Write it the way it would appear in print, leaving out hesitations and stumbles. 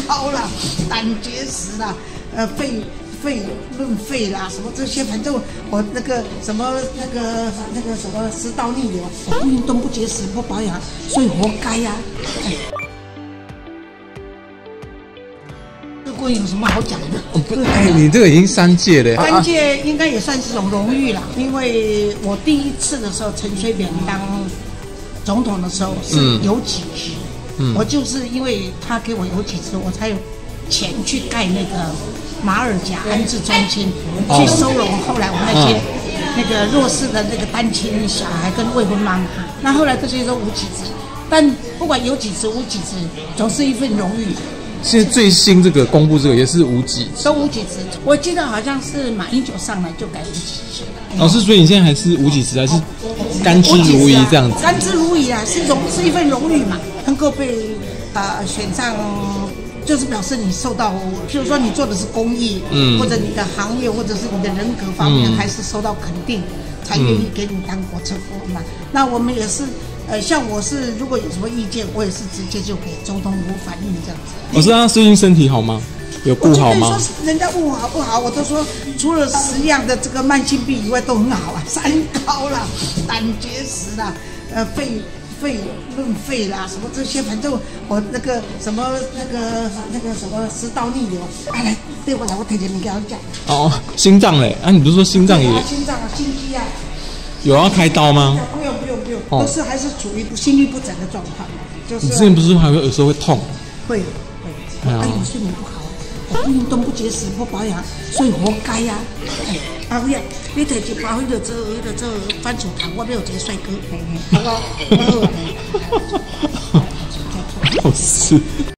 高啦，胆结石啦，肺论肺啦，什么这些，反正我那个什么什么食道逆流，我不运动不节食不保养，所以活该呀、这个有什么好讲的？ 哎，你这个已经3届了。 3届应该也算是种荣誉啦，因为我第一次的时候，陈水扁当总统的时候是有几职，我就是因为他给我有几职，我才有钱去盖那个马尔甲安置中心，去收容后来我们那个弱势的那个单亲小孩跟未婚妈妈。那后来这些都无几职，但不管有几职无几职，总是一份荣誉。 现在最新这个公布这个也是无几职， 都无几职。我记得好像是马英九上来就改无几职。 老师，所以你现在还是无几职，还是甘之如饴这样子？ 甘之如饴啊，是一份荣誉嘛，能够被选上。就是表示你受到，譬如说你做的是公益，或者你的行业，或者是你的人格方面，还是受到肯定，才愿意给你当国策顾问嘛。那我们也是，像我是如果有什么意见，我也是直接就给周东吴反映这样子。 老师，他最近身体好吗？有顾好吗？ 说人家问我好不好，我都说除了10样的这个慢性病以外都很好啊，三高啦，胆结石啦，肺论肺啦，什么这些，反正我那个什么食道逆流，来对我来，我提前你给他讲。 哦，心脏嘞，你不是说心脏也？ 心脏啊，心肌啊。有要开刀吗？ 不用，都是还是处于心律不整的状况。就是。 你之前不是还会有时候会痛？ 会。我睡眠不好，我不运动不节食不保养，所以活该呀。阿辉啊，你摕一包做番薯糖，我要有一个帅哥，好不好？ 好事。